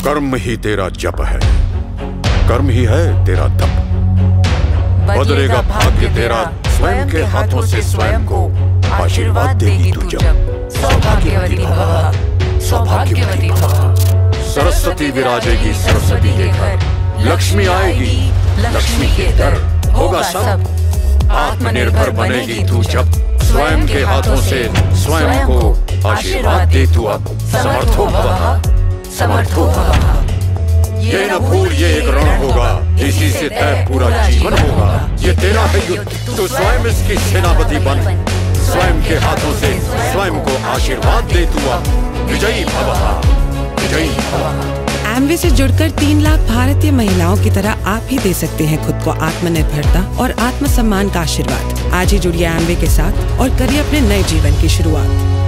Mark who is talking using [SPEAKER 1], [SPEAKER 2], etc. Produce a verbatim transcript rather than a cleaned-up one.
[SPEAKER 1] कर्म ही तेरा जप है, कर्म ही है तेरा तप। बदलेगा भाग्य तेरा स्वयं के हाथों से स्वयं को आशीर्वाद देगी तू जब।
[SPEAKER 2] सौभाग्यवती भव, सौभाग्यवती भव।
[SPEAKER 1] सरस्वती विराजेगी सरस्वती के घर, लक्ष्मी आएगी लक्ष्मी के दर। होगा सब आत्मनिर्भर बनेगी तू जब, स्वयं के हाथों से स्वयं को आशीर्वाद दे तू अब। समर्थो भवः, समर्थो भवः। ये न भूल ये एक रण होगा, इसी से तय पूरा जीवन होगा। ये तेरा है युद्ध, तू स्वयं इसकी सेनापति बन। स्वयं के हाथों से स्वयं को आशीर्वाद दे तू अब। विजयी भवः, विजयी भवः।
[SPEAKER 3] एमवे से जुड़कर तीन लाख भारतीय महिलाओं की तरह आप ही दे सकते हैं खुद को आत्मनिर्भरता और आत्मसम्मान का आशीर्वाद। आज ही जुड़िए एमवे के साथ और करिए अपने नए जीवन की शुरुआत।